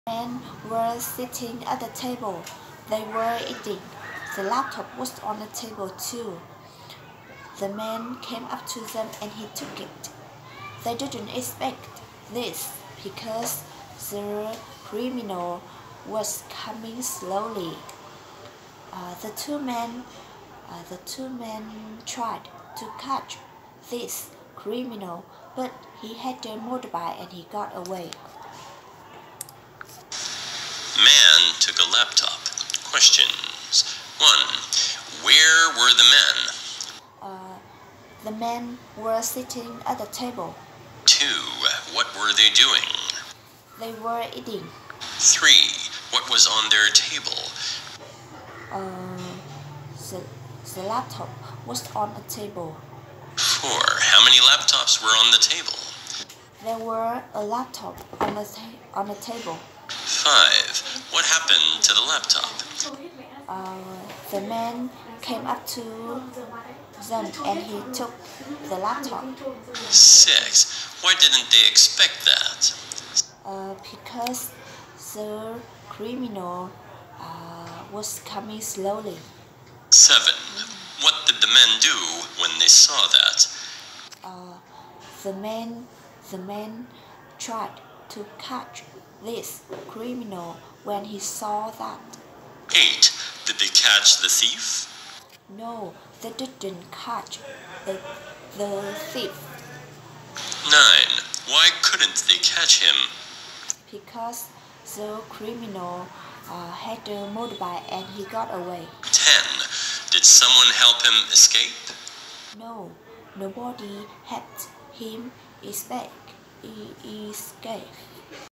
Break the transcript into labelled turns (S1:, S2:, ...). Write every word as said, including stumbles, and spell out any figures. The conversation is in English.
S1: Men were sitting at the table. They were eating. The laptop was on the table too. The man came up to them and he took it. They didn't expect this because the criminal was coming slowly. Uh, the two men, uh, the two men tried to catch this criminal, but he had a motorbike and he got away.
S2: Man took a laptop. Questions. one. Where were the men?
S1: Uh, the men were sitting at the table.
S2: two. What were they doing?
S1: They were eating.
S2: three. What was on their table?
S1: Uh, the, the laptop was on a table.
S2: four. How many laptops were on the table?
S1: There were a laptop on the, ta- on the table.
S2: five. What happened to the laptop?
S1: Uh, the man came up to them and he took the laptop.
S2: six. Why didn't they expect that?
S1: Uh, because the criminal uh, was coming slowly.
S2: seven. What did the men do when they saw that?
S1: Uh, the man, the man tried to catch this criminal when he saw that.
S2: eight. Did they catch the thief?
S1: No, they didn't catch the, the thief
S2: nine. Why couldn't they catch him?
S1: because the criminal uh, had a motorbike and he got away.
S2: ten. Did someone help him escape?
S1: No, nobody helped him escape. escape.